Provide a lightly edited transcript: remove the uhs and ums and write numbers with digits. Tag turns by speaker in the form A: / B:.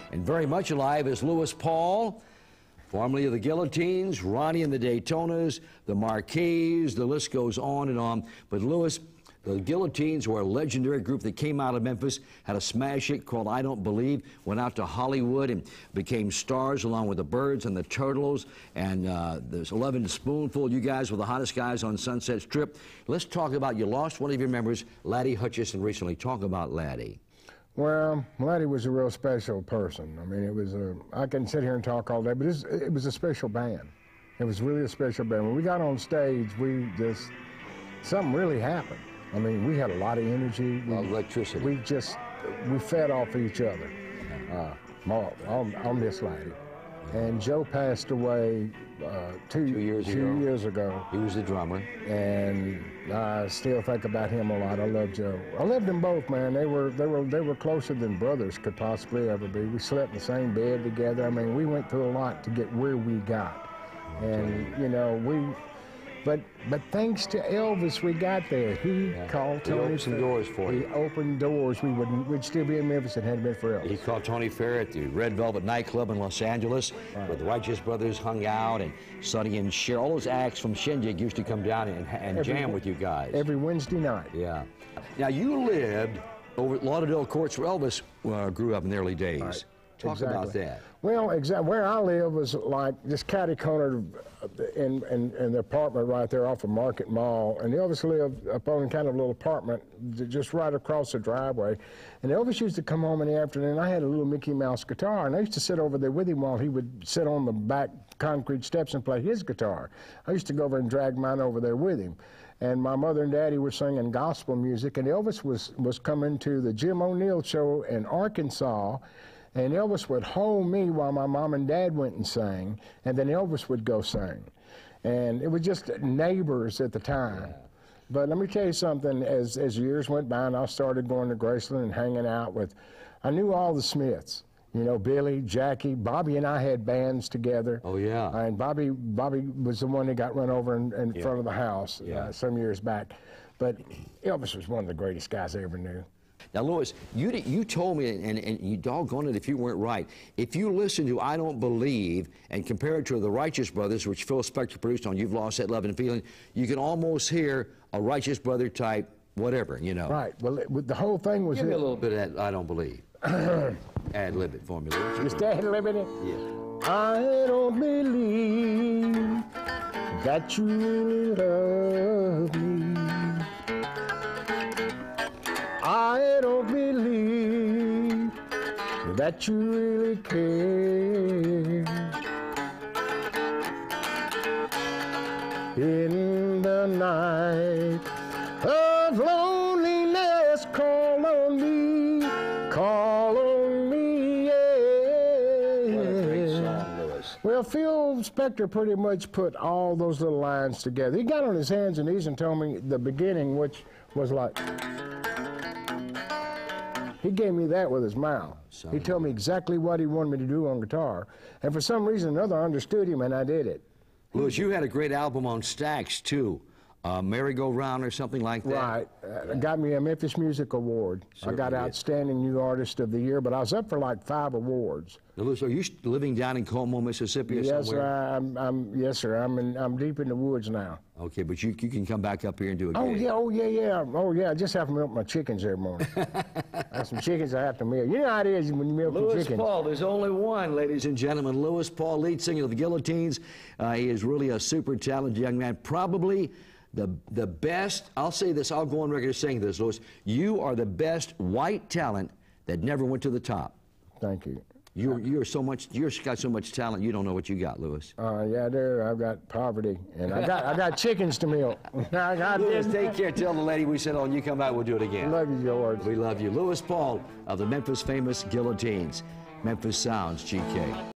A: And very much alive is Lewis Paul, formerly of the Guillotines, Ronnie and the Daytonas, the Marquis, the list goes on and on. But Lewis, the Guillotines were a legendary group that came out of Memphis, had a smash hit called I Don't Believe, went out to Hollywood and became stars along with the Birds and the Turtles, and there's 11 Spoonful. You guys were the hottest guys on Sunset Strip. Let's talk about, you lost one of your members, Laddie Hutchison, recently. Talk about Laddie.
B: Well, Laddie was a real special person. I mean, it was I can sit here and talk all day, but it was a special band. It was really a special band. When we got on stage, something really happened. I mean, we had a lot of energy.
A: Electricity.
B: We fed off each other. I'll miss Laddie. And Joe passed away two years ago.
A: He was the drummer.
B: And I still think about him a lot. I love Joe. I loved them both, man. They were closer than brothers could possibly ever be. We slept in the same bed together. I mean, we went through a lot to get where we got. And you know, but thanks to Elvis, we got there. He called Tony. He
A: opened some doors for you.
B: He opened doors. We'd still be in Memphis if it hadn't been for Elvis.
A: He called Tony Fair at the Red Velvet nightclub in Los Angeles, where the Righteous Brothers hung out, and Sonny and Cher. All those acts from Shindig used to come down and jam with you guys.
B: Every Wednesday night.
A: Yeah. Now, you lived over at Lauderdale Courts where Elvis grew up in the early days.
B: Right.
A: Talk about that.
B: Well, where I live was like just catty-cornered in the apartment right there off of Market Mall. And Elvis lived up on kind of a little apartment just right across the driveway. And Elvis used to come home in the afternoon. I had a little Mickey Mouse guitar, and I used to sit over there with him while he would sit on the back concrete steps and play his guitar. I used to go over and drag mine over there with him. And my mother and daddy were singing gospel music, and Elvis was coming to the Jim O'Neill show in Arkansas. And Elvis would hold me while my mom and dad went and sang, and then Elvis would go sing. And it was just neighbors at the time. Yeah. But let me tell you something, as years went by and I started going to Graceland and hanging out with, I knew all the Smiths. You know, Billy, Jackie, Bobby and I had bands together.
A: Oh, yeah.
B: And Bobby was the one that got run over in front of the house some years back. But Elvis was one of the greatest guys I ever knew.
A: Now, Lewis, you told me, and you doggone it if you weren't right, if you listen to I Don't Believe and compare it to the Righteous Brothers, which Phil Spector produced on You've Lost That Love and Feeling, you can almost hear a Righteous Brother type whatever, you know.
B: Right. Well, the whole thing was...
A: Give me a little bit of that I Don't Believe. Ad-lib it for me, Lewis.
B: Just ad-libbing it?
A: Yeah.
B: I don't believe that you really love me. I don't believe that you really care. In the night of loneliness, call on me, yeah.
A: What a great song, Lewis.
B: Well, Phil Spector pretty much put all those little lines together. He got on his hands and knees and told me the beginning, which was like... He gave me that with his mouth. He told me exactly what he wanted me to do on guitar. And for some reason or another, I understood him, and I did it.
A: Lewis, you had a great album on Stax, too. Merry-Go-Round or something like that.
B: Right. Got me a Memphis Music Award. I got Outstanding New Artist of the Year, but I was up for like 5 awards.
A: Now, Lewis, are you living down in Como, Mississippi or somewhere?
B: Yes, sir. I'm deep in the woods now.
A: Okay, but you can come back up here and do it.
B: Oh yeah. I just have to milk my chickens every morning. I have some chickens I have to milk. You know how it is when you milk your chickens.
A: Lewis Paul, there's only one, ladies and gentlemen. Lewis Paul, lead singer of the Guillotines. He is really a super talented young man. Probably the best, I'll say this, I'll go on record as saying this, Lewis, you are the best white talent that never went to the top.
B: Thank you.
A: You've got so much talent, you don't know what you got, Lewis.
B: Yeah, I've got poverty, and I got chickens to milk.
A: Lewis, take care. Tell the lady we said on. You come out, we'll do it again.
B: Love you, George.
A: We love you. Lewis Paul of the Memphis famous Guillotines. Memphis Sounds, GK.